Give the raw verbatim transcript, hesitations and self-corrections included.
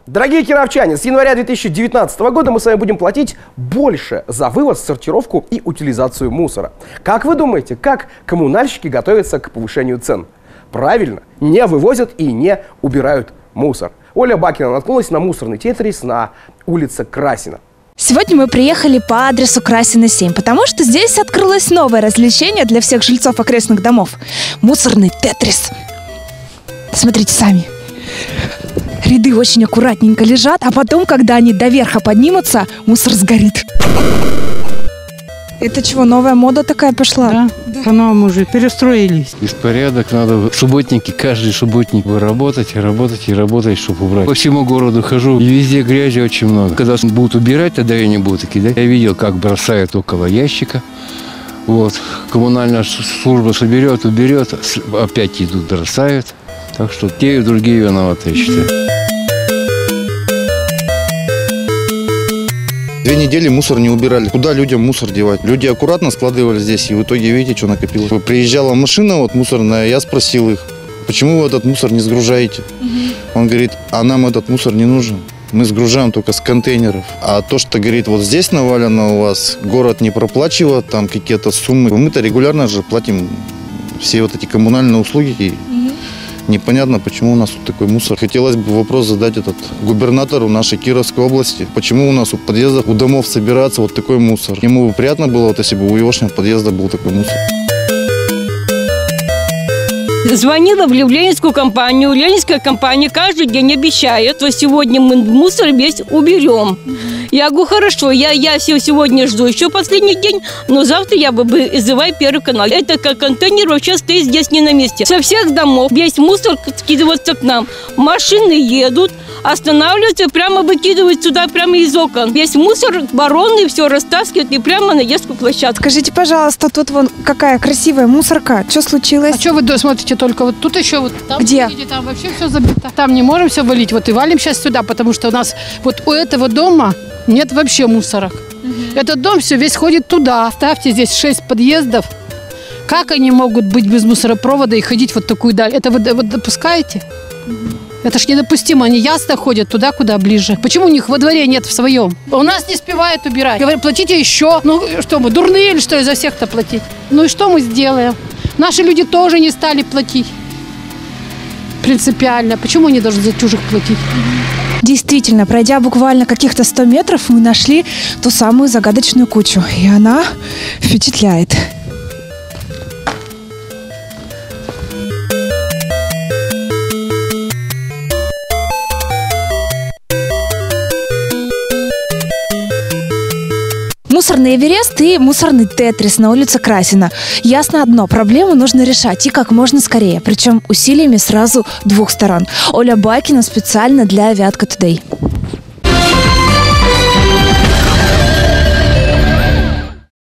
Дорогие кировчане, с января две тысячи девятнадцатого года мы с вами будем платить больше за вывоз, сортировку и утилизацию мусора. Как вы думаете, как коммунальщики готовятся к повышению цен? Правильно, не вывозят и не убирают мусор. Оля Бакина наткнулась на мусорный тетрис на улице Красина. Сегодня мы приехали по адресу Красина семь, потому что здесь открылось новое развлечение для всех жильцов окрестных домов – мусорный тетрис. Смотрите сами. Ряды очень аккуратненько лежат, а потом, когда они до верха поднимутся, мусор сгорит. Это чего, новая мода такая пошла? Да, да. По-новому уже перестроились. Беспорядок, надо субботники, каждый субботник работать, работать и работать, чтобы убрать. По всему городу хожу, и везде грязи очень много. Когда будут убирать, тогда я не буду кидать. Я видел, как бросают около ящика. Вот, коммунальная служба соберет, уберет, опять идут, бросают. Так что те и другие виноваты, я считаю. Две недели мусор не убирали. Куда людям мусор девать? Люди аккуратно складывали здесь, и в итоге видите, что накопилось. Приезжала машина вот мусорная, я спросил их, почему вы этот мусор не сгружаете? Угу. Он говорит, а нам этот мусор не нужен. Мы сгружаем только с контейнеров. А то, что, говорит, вот здесь навалено у вас, город не проплачивает, там какие-то суммы. Мы-то регулярно же платим все вот эти коммунальные услуги. Угу. Непонятно, почему у нас тут такой мусор. Хотелось бы вопрос задать этот губернатору нашей Кировской области. Почему у нас у подъездов, у домов собирается вот такой мусор? Ему бы приятно было, вот, если бы у егошнего подъезда был такой мусор. Звонила в ленинскую компанию. Ленинская компания каждый день обещает, что сегодня мы мусор весь уберем. Я говорю, хорошо, я, я сегодня жду еще последний день, но завтра я бы вызываю Первый канал. Это как контейнер вообще стоит здесь не на месте. Со всех домов весь мусор скидывается к нам. Машины едут, останавливаются, прямо выкидывают сюда, прямо из окон. Весь мусор, бароны, все растаскивают и прямо на детскую площадку. Скажите, пожалуйста, тут вон какая красивая мусорка. Что случилось? А что вы смотрите только вот тут еще вот там? Где? Видите, там вообще все забито. Там не можем все валить. Вот и валим сейчас сюда, потому что у нас вот у этого дома нет вообще мусорок. Угу. Этот дом все весь ходит туда. Ставьте здесь шесть подъездов. Как они могут быть без мусоропровода и ходить вот такую даль? Это вы, вы допускаете? Угу. Это ж недопустимо. Они ясно ходят туда, куда ближе. Почему у них во дворе нет в своем? У нас не успевают убирать. Говорят, платите еще. Ну что мы, дурные или что, за всех-то платить? Ну и что мы сделаем? Наши люди тоже не стали платить. Принципиально. Почему они должны за чужих платить? Действительно, пройдя буквально каких-то сто метров, мы нашли ту самую загадочную кучу. И она впечатляет. Мусорный Эверест и мусорный тетрис на улице Красина. Ясно одно, проблему нужно решать и как можно скорее, причем усилиями сразу двух сторон. Оля Бакина специально для Вятка Тудей.